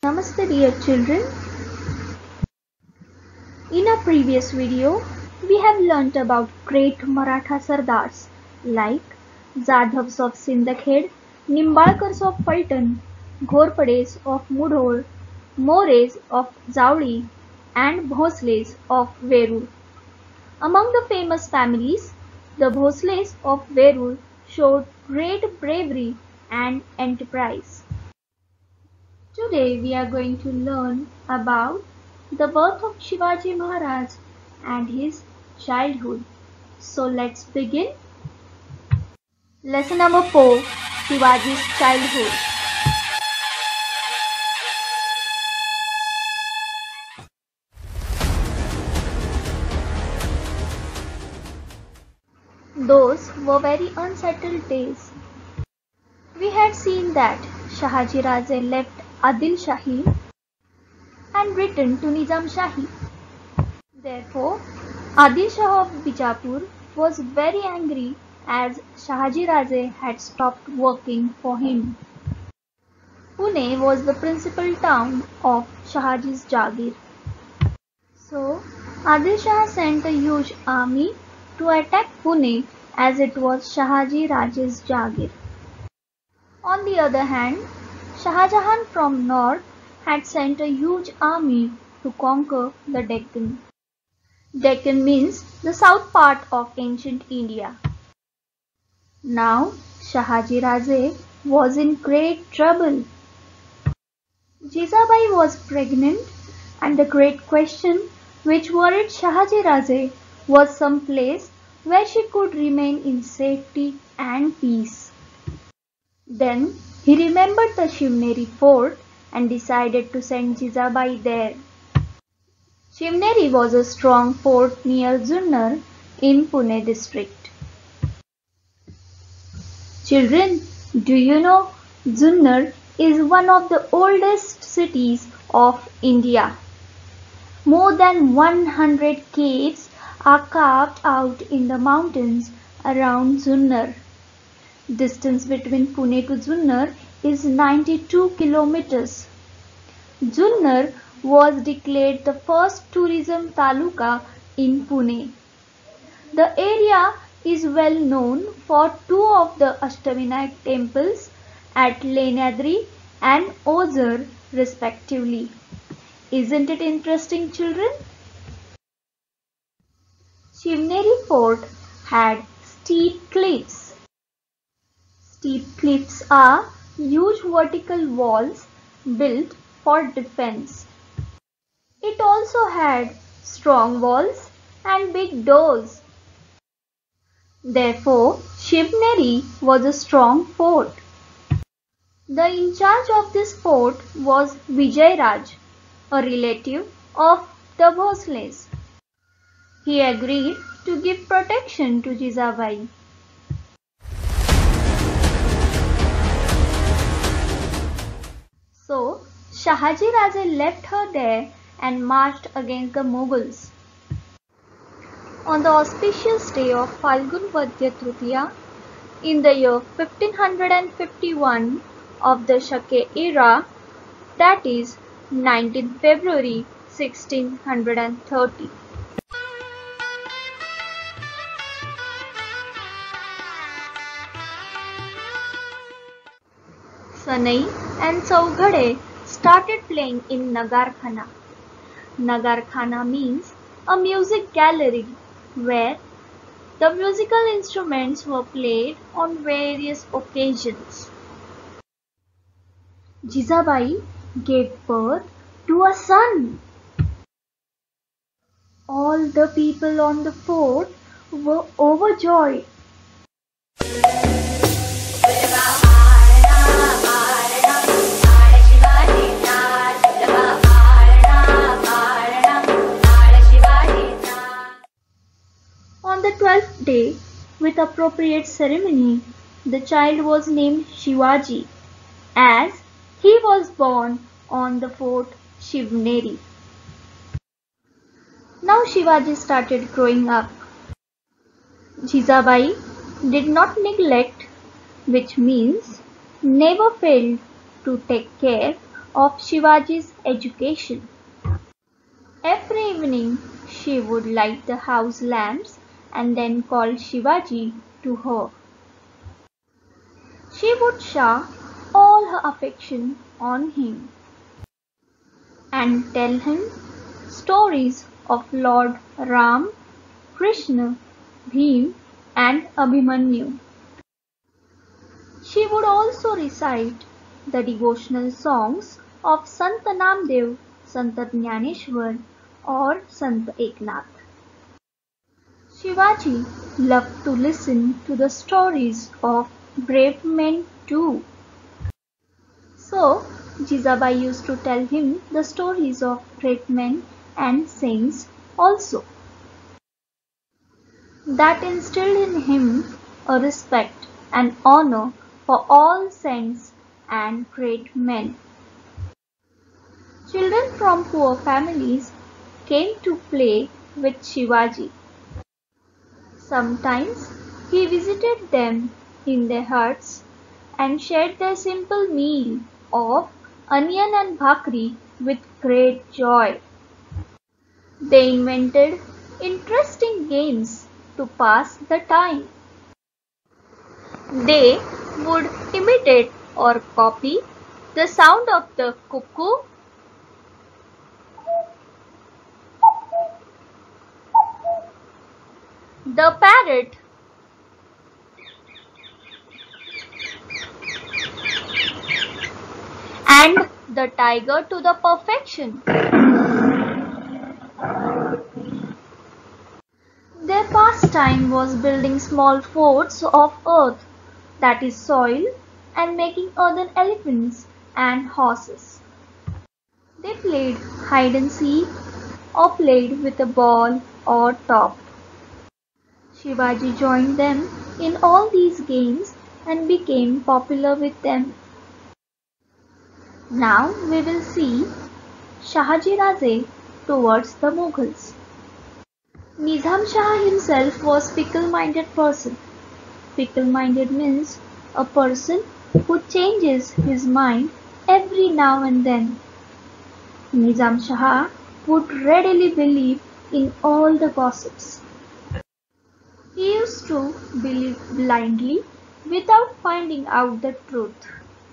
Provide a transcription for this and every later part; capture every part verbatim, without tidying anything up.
Namaste dear children. In a previous video, we have learnt about great Maratha Sardars like Jadhavs of Sindakhed, Nimbalkars of Faltan, Ghorpades of Mudhol, Mores of Zawdi and Bhosles of Verur. Among the famous families, the Bhosles of Verur showed great bravery and enterprise. Today we are going to learn about the birth of Shivaji Maharaj and his childhood. So let's begin. Lesson number four, Shivaji's childhood. Those were very unsettled days. We had seen that Shahaji Raje left Adil Shahi and returned to Nizam Shahi. Therefore, Adil Shah of Bijapur was very angry as Shahaji Raje had stopped working for him. Pune was the principal town of Shahaji's Jagir. So, Adil Shah sent a huge army to attack Pune as it was Shahaji Raje's Jagir. On the other hand, Shah Jahan from north had sent a huge army to conquer the Deccan. Deccan means the south part of ancient India. Now Shahaji Raje was in great trouble. Jizabai was pregnant and the great question which worried Shahaji Raje was some place where she could remain in safety and peace. Then he remembered the Shivneri fort and decided to send Jizabai there. Shivneri was a strong fort near Junnar in Pune district. Children, do you know Junnar is one of the oldest cities of India. More than one hundred caves are carved out in the mountains around Junnar. Distance between Pune to Junnar is ninety-two kilometers. Junnar was declared the first tourism taluka in Pune. The area is well known for two of the Ashtavinayak temples at Lenyadri and Ozar respectively. Isn't it interesting, children? Shivneri fort had steep cliffs. Steep cliffs are huge vertical walls built for defense. It also had strong walls and big doors. Therefore, Shivneri was a strong fort. The in charge of this fort was Vijay Raj, a relative of the Bhosles. He agreed to give protection to Jizabai. So, Shahaji Raje left her there and marched against the Mughals. On the auspicious day of Falgun Vadya Tritiya, in the year fifteen fifty-one of the Shake era, that is nineteenth February sixteen thirty. Sanai and Saughade started playing in Nagar Khana. Nagar Khana means a music gallery where the musical instruments were played on various occasions. Jizabai gave birth to a son. All the people on the fort were overjoyed. On the twelfth day, with appropriate ceremony, the child was named Shivaji, as he was born on the fort Shivneri. Now Shivaji started growing up. Jizabai did not neglect, which means never failed to take care of Shivaji's education. Every evening she would light the house lamps and then call Shivaji to her. She would shower all her affection on him and tell him stories of Lord Ram, Krishna, Bhim and Abhimanyu. She would also recite the devotional songs of Sant Namdev, Sant Jnaneshwar or Sant Eknath. Shivaji loved to listen to the stories of brave men too. So, Jijabai used to tell him the stories of great men and saints also. That instilled in him a respect and honor for all saints and great men. Children from poor families came to play with Shivaji. Sometimes he visited them in their huts and shared their simple meal of onion and bhakri with great joy. They invented interesting games to pass the time. They would imitate or copy the sound of the cuckoo, the parrot, and the tiger to the perfection. Their pastime was building small forts of earth, that is soil, and making earthen elephants and horses. They played hide and seek or played with a ball or top. Shivaji joined them in all these games and became popular with them. Now we will see Shahaji Raje towards the Mughals. Nizam Shah himself was fickle-minded person. Fickle-minded means a person who changes his mind every now and then. Nizam Shah would readily believe in all the gossips. He used to believe blindly without finding out the truth.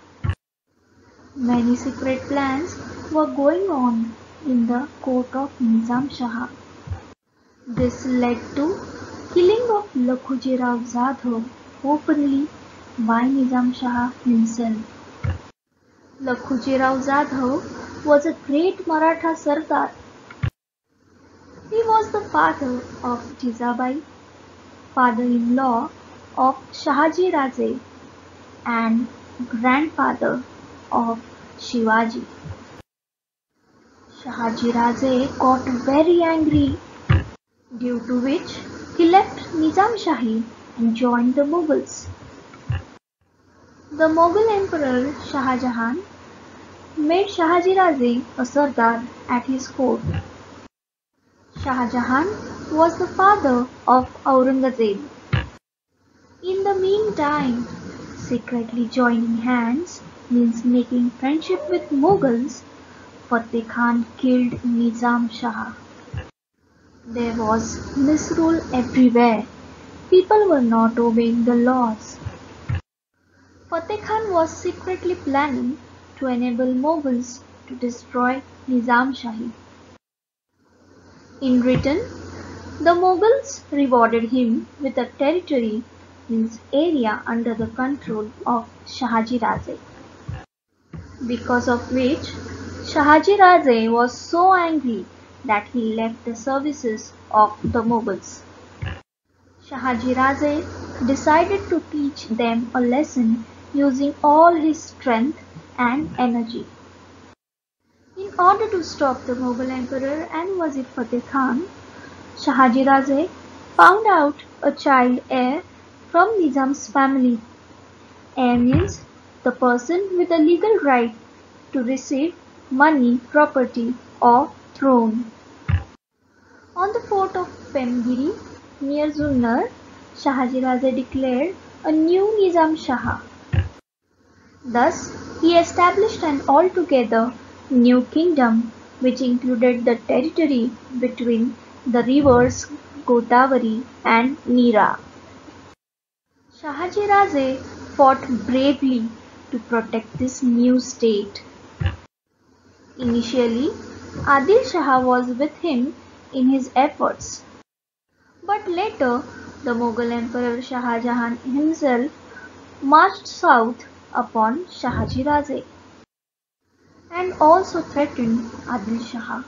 Many secret plans were going on in the court of Nizam Shah. This led to killing of Lakhuji Rao Jadhav openly by Nizam Shah himself. Lakhuji Rao Jadhav was a great Maratha Sardar. He was the father of Jijabai, father-in-law of Shahaji Raje, and grandfather of Shivaji. Shahaji Raje got very angry, due to which he left Nizam Shahi and joined the Mughals. The Mughal Emperor Shah Jahan made Shahaji Raje a Sardar at his court. Shah Jahan was the father of Aurangzeb. In the meantime, secretly joining hands means making friendship with Mughals. Fateh Khan killed Nizam Shah. There was misrule everywhere. People were not obeying the laws. Fateh Khan was secretly planning to enable Mughals to destroy Nizam Shahi. In return, the Mughals rewarded him with a territory, means area under the control of Shahaji Raje. Because of which, Shahaji Raje was so angry that he left the services of the Mughals. Shahaji Raje decided to teach them a lesson using all his strength and energy. In order to stop the Mughal Emperor and Wazir Fateh Khan, Shahaji Raje found out a child heir from Nizam's family. Heir means the person with a legal right to receive money, property or throne. On the fort of Pemgiri near Zulnar, Shahaji Raje declared a new Nizam Shah. Thus, He established an altogether new kingdom which included the territory between the rivers Godavari and Neera. Shahaji Raje fought bravely to protect this new state. Initially, Adil Shah was with him in his efforts, but later the Mughal Emperor Shah Jahan himself marched south upon Shahaji Raje and also threatened Adil Shah.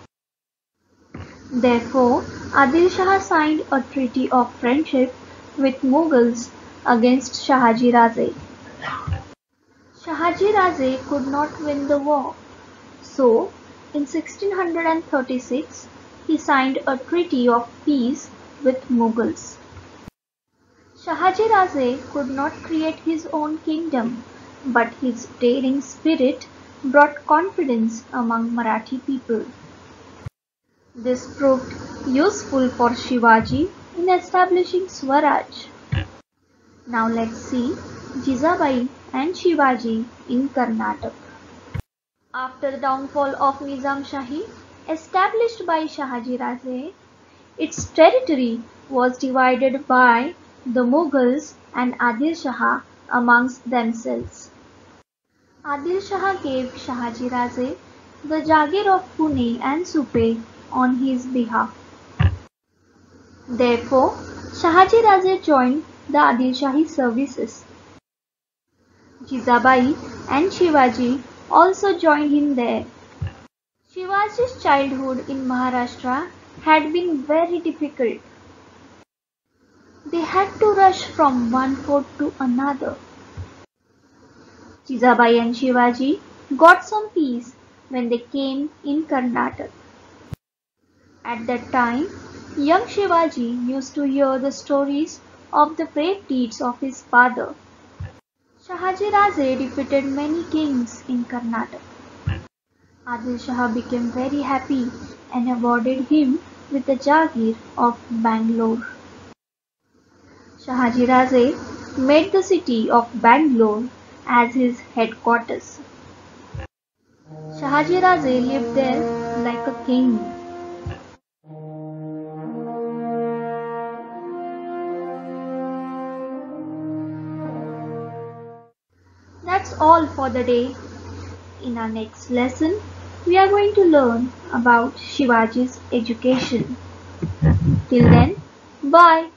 Therefore, Adil Shah signed a treaty of friendship with Mughals against Shahaji Raje. Shahaji Raje could not win the war, so in sixteen thirty-six he signed a treaty of peace with Mughals. Shahaji Raje could not create his own kingdom, but his daring spirit brought confidence among Marathi people. This proved useful for Shivaji in establishing Swaraj. Now let's see Jizabai and Shivaji in Karnataka. After the downfall of Nizam Shahi, established by Shahaji Raje, its territory was divided by the Mughals and Adil Shah amongst themselves. Adil Shah gave Shahaji Raje the Jagir of Pune and Supe on his behalf. Therefore, Shahaji Raje joined the Adil Shahi services. Jizabai and Shivaji also joined him there. Shivaji's childhood in Maharashtra had been very difficult. They had to rush from one fort to another. Jizabai and Shivaji got some peace when they came in Karnataka. At that time, young Shivaji used to hear the stories of the brave deeds of his father. Shahaji Raje defeated many kings in Karnataka. Adil Shah became very happy and awarded him with the Jagir of Bangalore. Shahaji Raje made the city of Bangalore as his headquarters. Shahaji Raje lived there like a king. That's all for the day. In our next lesson, we are going to learn about Shivaji's education. Till then, bye.